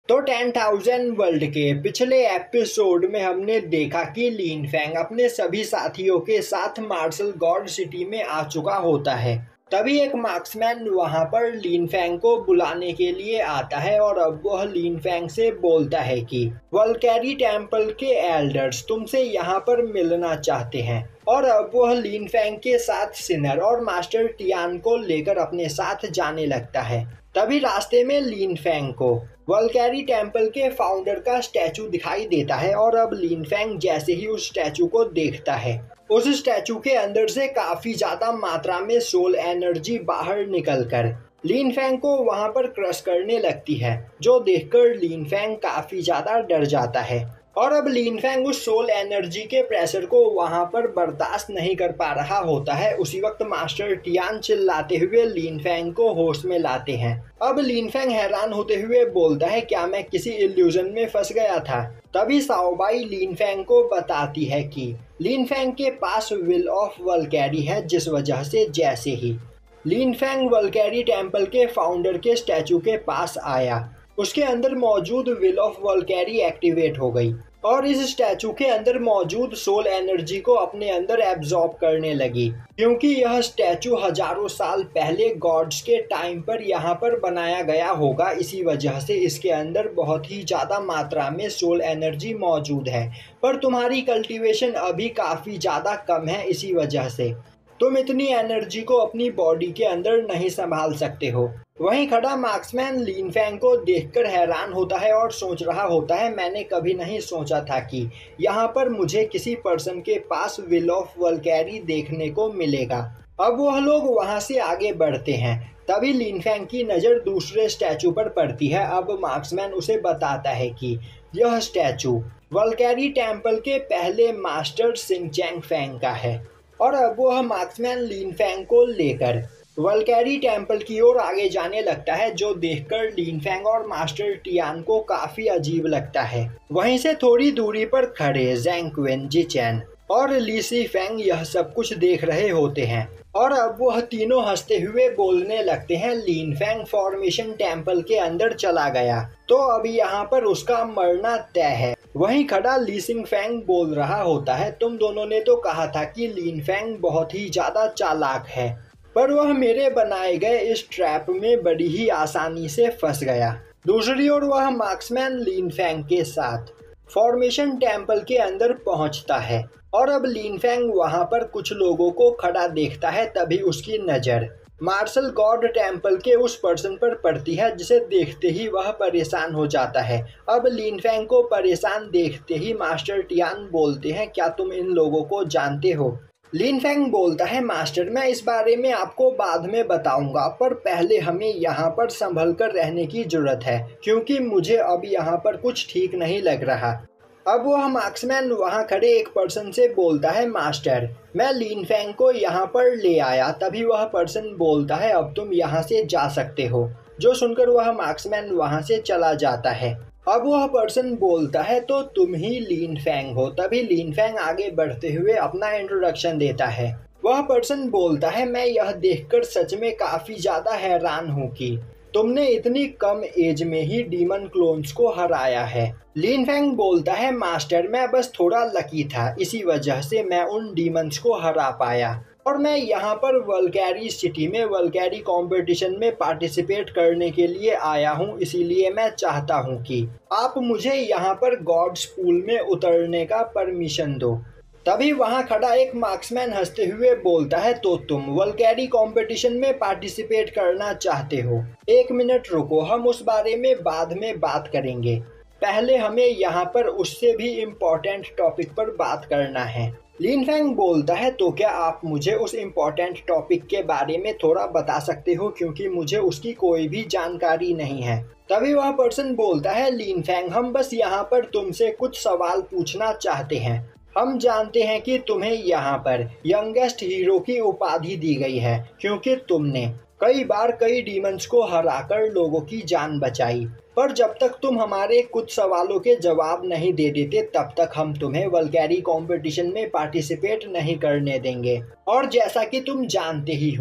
तो 10,000 वर्ल्ड के पिछले एपिसोड में हमने देखा कि लिन फैंग अपने सभी साथियों के साथ मार्शल गॉड सिटी में आ चुका होता है। तभी एक मार्क्समैन वहां पर लिन फैंग को बुलाने के लिए आता है और अब वह लिन फैंग से बोलता है कि वल्कैरी टेम्पल के एल्डर्स तुमसे यहाँ पर मिलना चाहते हैं। और अब वह लिन फैंग के साथ सिनर और मास्टर टियान को लेकर अपने साथ जाने लगता है। तभी रास्ते में लिन फैंग को वल्कैरी टेम्पल के फाउंडर का स्टैचू दिखाई देता है और अब लिन फैंग जैसे ही उस स्टैचू को देखता है, उस स्टैचू के अंदर से काफी ज्यादा मात्रा में सोल एनर्जी बाहर निकलकर लिन फैंग को वहां पर क्रश करने लगती है, जो देखकर लिन फैंग काफी ज्यादा डर जाता है। और अब लिन फैंग उस सोल एनर्जी के प्रेशर को वहां पर बर्दाश्त नहीं कर पा रहा होता है। उसी वक्त मास्टर टियान चिल्लाते हुए लिन फैंग को होश में लाते हैं। अब लिन फैंग हैरान होते हुए बोलता है, क्या मैं किसी इल्यूजन में फंस गया था? तभी साओबाई लिन फैंग को बताती है कि लिन फैंग के पास विल ऑफ वल्कैरी है, जिस वजह से जैसे ही लिन फैंग वल्कैरी टेम्पल के फाउंडर के स्टैचू के पास आया, उसके अंदर मौजूद विल ऑफ वल्कैरी एक्टिवेट हो गई और इस स्टैचू के अंदर मौजूद सोल एनर्जी को अपने अंदर एब्जॉर्ब करने लगी। क्योंकि यह स्टैचू हजारों साल पहले गॉड्स के टाइम पर यहाँ पर बनाया गया होगा, इसी वजह से इसके अंदर बहुत ही ज़्यादा मात्रा में सोल एनर्जी मौजूद है। पर तुम्हारी कल्टीवेशन अभी काफ़ी ज़्यादा कम है, इसी वजह से तुम इतनी एनर्जी को अपनी बॉडी के अंदर नहीं संभाल सकते हो। वहीं खड़ा मार्क्समैन लिन फैंग को देखकर हैरान होता है और सोच रहा होता है, मैंने कभी नहीं सोचा था कि यहाँ पर मुझे किसी पर्सन के पास विल ऑफ वल्कैरी देखने को मिलेगा। अब वह लोग वहाँ से आगे बढ़ते हैं। तभी लिन फैंग की नज़र दूसरे स्टैचू पर पड़ती है। अब मार्क्समैन उसे बताता है कि यह स्टैचू वल्कैरी टेम्पल के पहले मास्टर सिंग चैंग फैंग का है। और अब वह मार्क्समैन लिन फैंग को लेकर वल्कैरी टेम्पल की ओर आगे जाने लगता है, जो देखकर लिन फैंग और मास्टर टियान को काफी अजीब लगता है। वहीं से थोड़ी दूरी पर खड़े ज़ैंग क्विन, जी चैन और ली सी फैंग यह सब कुछ देख रहे होते हैं। और अब वह तीनों हंसते हुए बोलने लगते हैं, लिन फैंग फॉर्मेशन टेम्पल के अंदर चला गया तो अब यहाँ पर उसका मरना तय है। वहीं खड़ा ली सिंग फैंग बोल रहा होता है, तुम दोनों ने तो कहा था कि लिन फैंग बहुत ही ज्यादा चालाक है, पर वह मेरे बनाए गए इस ट्रैप में बड़ी ही आसानी से फंस गया। दूसरी ओर वह मार्क्समैन लिन फैंग के साथ फॉर्मेशन टेम्पल के अंदर पहुंचता है और अब लिन फैंग वहां पर कुछ लोगों को खड़ा देखता है। तभी उसकी नज़र मार्शल गॉड टेम्पल के उस पर्सन पर पड़ती है, जिसे देखते ही वह परेशान हो जाता है। अब लिन फैंग को परेशान देखते ही मास्टर टियान बोलते हैं, क्या तुम इन लोगों को जानते हो? लिन फैंग बोलता है, मास्टर मैं इस बारे में आपको बाद में बताऊंगा, पर पहले हमें यहाँ पर संभल कर रहने की जरूरत है, क्योंकि मुझे अब यहाँ पर कुछ ठीक नहीं लग रहा। अब वह मार्क्समैन वहाँ खड़े एक पर्सन से बोलता है, मास्टर मैं लिन फैंग को यहाँ पर ले आया। तभी वह पर्सन बोलता है, अब तुम यहाँ से जा सकते हो। जो सुनकर वह मार्क्समैन वहाँ से चला जाता है। अब वह पर्सन बोलता है, तो तुम ही लिन फैंग हो। तभी लिन फैंग आगे बढ़ते हुए अपना इंट्रोडक्शन देता है। वह पर्सन बोलता है, मैं यह देखकर सच में काफ़ी ज़्यादा हैरान हूँ कि तुमने इतनी कम एज में ही डीमन क्लोन्स को हराया है। लिन फैंग बोलता है, मास्टर मैं बस थोड़ा लकी था, इसी वजह से मैं उन डीमंस को हरा पाया और मैं यहाँ पर वल्कैरी सिटी में वल्कैरी कंपटीशन में पार्टिसिपेट करने के लिए आया हूँ। इसीलिए मैं चाहता हूँ कि आप मुझे यहाँ पर गॉड्स पूल में उतरने का परमिशन दो। तभी वहाँ खड़ा एक मार्क्समैन हंसते हुए बोलता है, तो तुम वल्कैरी कंपटीशन में पार्टिसिपेट करना चाहते हो? एक मिनट रुको, हम उस बारे में बाद में बात करेंगे। पहले हमें यहाँ पर उससे भी इम्पोर्टेंट टॉपिक पर बात करना है। लिन फैंग बोलता है, तो क्या आप मुझे उस इम्पोर्टेंट टॉपिक के बारे में थोड़ा बता सकते हो, क्योंकि मुझे उसकी कोई भी जानकारी नहीं है। तभी वह पर्सन बोलता है, लिन फैंग हम बस यहाँ पर तुमसे कुछ सवाल पूछना चाहते हैं। हम जानते हैं कि तुम्हें यहाँ पर यंगेस्ट हीरो की उपाधि दी गई है, क्योंकि तुमने कई बार कई डीमंस को हराकर लोगों की जान बचाई, पर जब तक तुम हमारे कुछ सवालों के जवाब नहीं दे देते तब तक हम तुम्हें वल्कैरी कंपटीशन में पार्टिसिपेट नहीं करने देंगे। और जैसा कि तुम जानते ही हो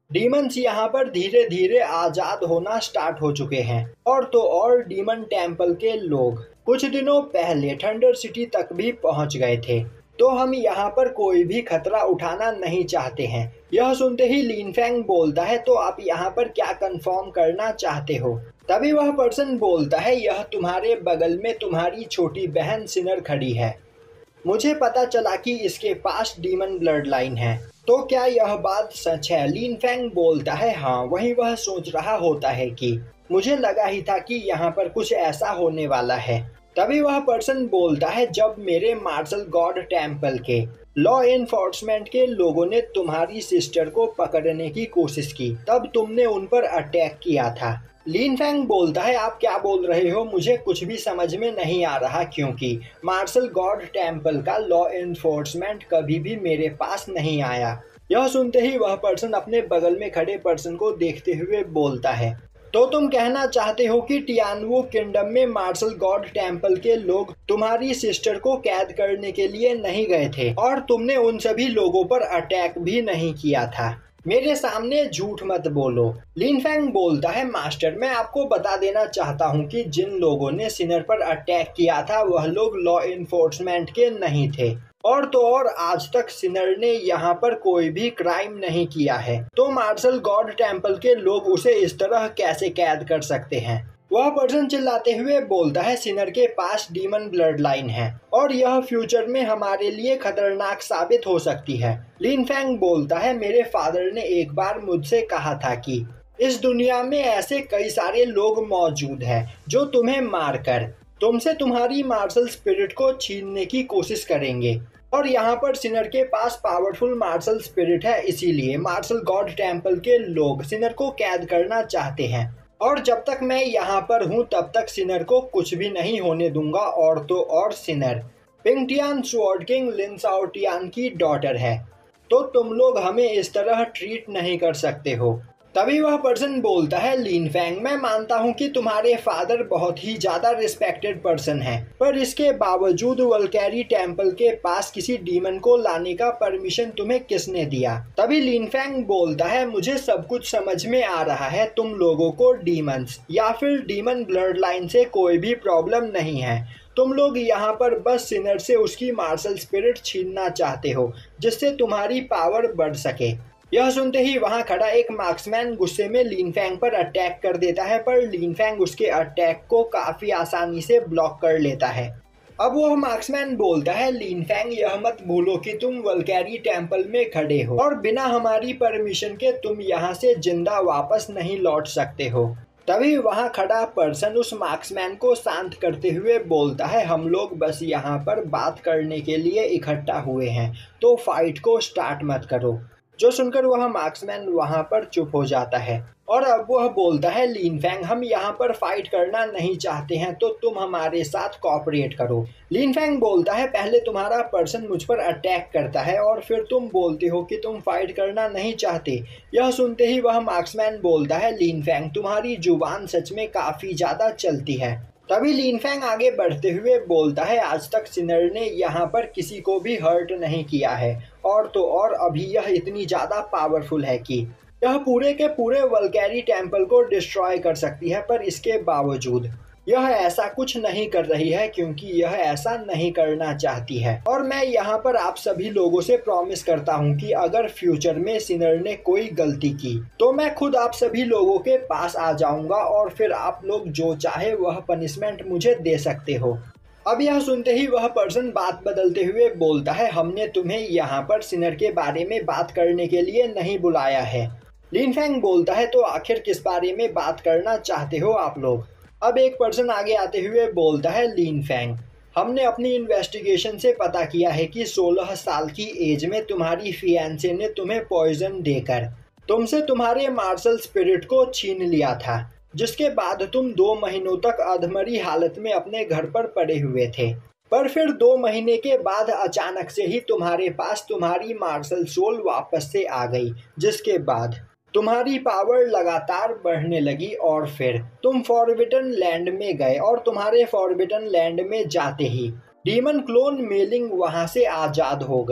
डीमंस यहाँ पर धीरे धीरे आजाद होना स्टार्ट हो चुके हैं। और तो और डीमन टेम्पल के लोग कुछ दिनों पहले थंडर सिटी तक भी पहुँच गए थे, तो हम यहाँ पर कोई भी खतरा उठाना नहीं चाहते हैं। यह सुनते ही लिन फैंग बोलता है, तो आप यहाँ पर क्या कंफर्म करना चाहते हो? तभी वह पर्सन बोलता है, यह तुम्हारे बगल में तुम्हारी छोटी बहन सिनर खड़ी है। मुझे पता चला कि इसके पास डीमन ब्लड लाइन है, तो क्या यह बात सच है? लिन फैंग बोलता है, हाँ। वहीं वह सोच रहा होता है कि मुझे लगा ही था कि यहाँ पर कुछ ऐसा होने वाला है। तभी वह पर्सन बोलता है, जब मेरे मार्शल गॉड टेम्पल के लॉ एनफोर्समेंट के लोगों ने तुम्हारी सिस्टर को पकड़ने की कोशिश की, तब तुमने उन पर अटैक किया था। लिन फैंग बोलता है, आप क्या बोल रहे हो? मुझे कुछ भी समझ में नहीं आ रहा, क्योंकि मार्शल गॉड टेम्पल का लॉ एनफोर्समेंट कभी भी मेरे पास नहीं आया। यह सुनते ही वह पर्सन अपने बगल में खड़े पर्सन को देखते हुए बोलता है, तो तुम कहना चाहते हो कि टियानवू किंगडम में मार्शल गॉड टेम्पल के लोग तुम्हारी सिस्टर को कैद करने के लिए नहीं गए थे और तुमने उन सभी लोगों पर अटैक भी नहीं किया था? मेरे सामने झूठ मत बोलो। लिन फैंग बोलता है, मास्टर, मैं आपको बता देना चाहता हूँ कि जिन लोगों ने सिनर पर अटैक किया था वह लोग लॉ एनफोर्समेंट के नहीं थे, और तो और आज तक सिनर ने यहाँ पर कोई भी क्राइम नहीं किया है, तो मार्शल गॉड टेम्पल के लोग उसे इस तरह कैसे कैद कर सकते हैं? वह पर्सन चिल्लाते हुए बोलता है, सिनर के पास डीमन ब्लड लाइन है और यह फ्यूचर में हमारे लिए खतरनाक साबित हो सकती है। लिन फैंग बोलता है, मेरे फादर ने एक बार मुझसे कहा था कि इस दुनिया में ऐसे कई सारे लोग मौजूद हैं जो तुम्हें मारकर तुमसे तुम्हारी मार्शल स्पिरिट को छीनने की कोशिश करेंगे, और यहाँ पर सिनर के पास पावरफुल मार्शल स्पिरिट है, इसीलिए मार्शल गॉड टेम्पल के लोग सिनर को कैद करना चाहते हैं, और जब तक मैं यहाँ पर हूँ तब तक सिनर को कुछ भी नहीं होने दूंगा। और तो और sinner Pingtian sword king Lin Shaotian की डॉटर है, तो तुम लोग हमें इस तरह ट्रीट नहीं कर सकते हो। तभी वह पर्सन बोलता है, लिन फैंग, मैं मानता हूँ कि तुम्हारे फादर बहुत ही ज्यादा रिस्पेक्टेड पर्सन है, पर इसके बावजूद वल्कैरी टेम्पल के पास किसी डीमन को लाने का परमिशन तुम्हें किसने दिया? तभी लिन फैंग बोलता है, मुझे सब कुछ समझ में आ रहा है, तुम लोगों को डीमंस या फिर डीमन ब्लड लाइन से कोई भी प्रॉब्लम नहीं है। तुम लोग यहाँ पर बस सिनर से उसकी मार्शल स्पिरिट छीनना चाहते हो, जिससे तुम्हारी पावर बढ़ सके। यह सुनते ही वहां खड़ा एक मार्क्समैन गुस्से में लिन फैंग पर अटैक कर देता है, पर लिन फैंग उसके अटैक को काफी आसानी से ब्लॉक कर लेता है। अब वह मार्क्समैन बोलता है, लिन फैंग, यह मत भूलो कि तुम वल्कैरी टेम्पल में खड़े हो और बिना हमारी परमिशन के तुम यहाँ से जिंदा वापस नहीं लौट सकते हो। तभी वहां खड़ा पर्सन उस मार्क्समैन को शांत करते हुए बोलता है, हम लोग बस यहाँ पर बात करने के लिए इकट्ठा हुए हैं, तो फाइट को स्टार्ट मत करो। जो सुनकर वह मार्क्समैन वहां पर चुप हो जाता है, और अब वह बोलता है, लिन फैंग, हम यहाँ पर फाइट करना नहीं चाहते हैं, तो तुम हमारे साथ कोऑपरेट करो। लिन फैंग बोलता है, पहले तुम्हारा पर्सन मुझ पर अटैक करता है और फिर तुम बोलते हो कि तुम फाइट करना नहीं चाहते। यह सुनते ही वह मार्क्समैन बोलता है, लिन फैंग, तुम्हारी जुबान सच में काफी ज्यादा चलती है। तभी लिन फैंग आगे बढ़ते हुए बोलता है, आज तक सिनर ने यहाँ पर किसी को भी हर्ट नहीं किया है, और तो और अभी यह इतनी ज्यादा पावरफुल है कि यह पूरे के पूरे वल्कैरी टेम्पल को डिस्ट्रॉय कर सकती है, पर इसके बावजूद यह ऐसा कुछ नहीं कर रही है क्योंकि यह ऐसा नहीं करना चाहती है। और मैं यहाँ पर आप सभी लोगों से प्रॉमिस करता हूँ कि अगर फ्यूचर में सिनर ने कोई गलती की तो मैं खुद आप सभी लोगों के पास आ जाऊंगा और फिर आप लोग जो चाहे वह पनिशमेंट मुझे दे सकते हो। अब यह सुनते ही वह पर्सन बात बदलते हुए बोलता है, हमने तुम्हें यहाँ पर सिनर के बारे में बात करने के लिए नहीं बुलाया है। लिन फैंग बोलता है, तो आखिर किस बारे में बात करना चाहते हो आप लोग? अब एक पर्सन आगे आते हुए बोलता है, लिन फैंग, हमने अपनी इन्वेस्टिगेशन से पता किया है कि 16 साल की एज में तुम्हारी फियांसे ने तुम्हें पॉइजन देकर तुमसे तुम्हारे मार्शल स्पिरिट को छीन लिया था, जिसके बाद तुम 2 महीनों तक अधमरी हालत में अपने घर पर पड़े हुए थे। पर फिर 2 महीने के बाद अचानक से ही तुम्हारे पास तुम्हारी मार्शल सोल वापस से आ गई, जिसके बाद तुम्हारी पावर लगातार बढ़ने लगी और फिर तुम फॉरबिडन लैंड में गए और तुम्हारे फॉरबिडन लैंड में जाते ही डीमन क्लोन मेलिंग वहां से आजाद हो गई।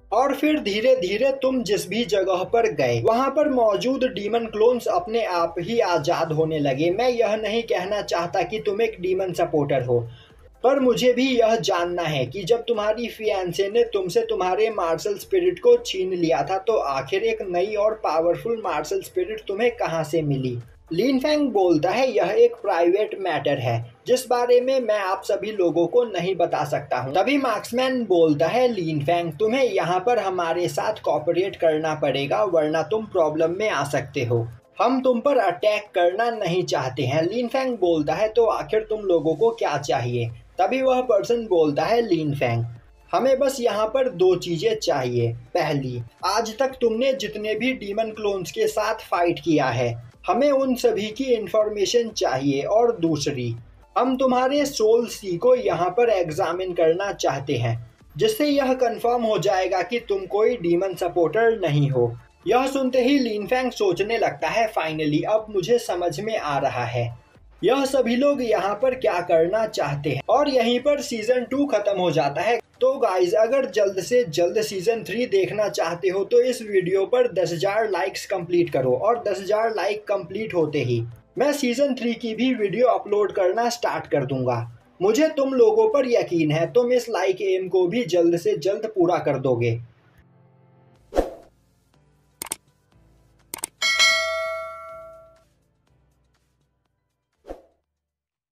और फिर धीरे धीरे तुम जिस भी जगह पर गए वहां पर मौजूद डीमन क्लोन्स अपने आप ही आजाद होने लगे। मैं यह नहीं कहना चाहता कि तुम एक डीमन सपोर्टर हो, पर मुझे भी यह जानना है कि जब तुम्हारी फियांसे ने तुमसे तुम्हारे मार्शल स्पिरिट को छीन लिया था तो आखिर एक नई और पावरफुल मार्शल स्पिरिट तुम्हें कहां से मिली। लिन फैंग बोलता है, यह एक प्राइवेट मैटर है जिस बारे में मैं आप सभी लोगों को नहीं बता सकता हूँ। तभी मार्क्समैन बोलता है, लिन फैंग तुम्हें यहाँ पर हमारे साथ कॉपरेट करना पड़ेगा वरना तुम प्रॉब्लम में आ सकते हो। हम तुम पर अटैक करना नहीं चाहते हैं। लिन फैंग बोलता है, तो आखिर तुम लोगों को क्या चाहिए। तभी वह पर्सन बोलता है, लिन फैंग हमें बस यहाँ पर दो चीजें चाहिए। पहली, आज तक तुमने जितने भी डीमन क्लोन्स के साथ फाइट किया है हमें उन सभी की इंफॉर्मेशन चाहिए, और दूसरी, हम तुम्हारे सोल सी को यहाँ पर एग्जामिन करना चाहते हैं जिससे यह कंफर्म हो जाएगा कि तुम कोई डीमन सपोर्टर नहीं हो। यह सुनते ही लिन फैंग सोचने लगता है, फाइनली अब मुझे समझ में आ रहा है यह सभी लोग यहाँ पर क्या करना चाहते हैं। और यहीं पर सीजन 2 खत्म हो जाता है। तो गाइज, अगर जल्द से जल्द सीजन 3 देखना चाहते हो तो इस वीडियो पर 10,000 लाइक्स कंप्लीट करो, और 10,000 लाइक कंप्लीट होते ही मैं सीजन 3 की भी वीडियो अपलोड करना स्टार्ट कर दूंगा। मुझे तुम लोगों पर यकीन है तुम इस लाइक एम को भी जल्द से जल्द पूरा कर दोगे।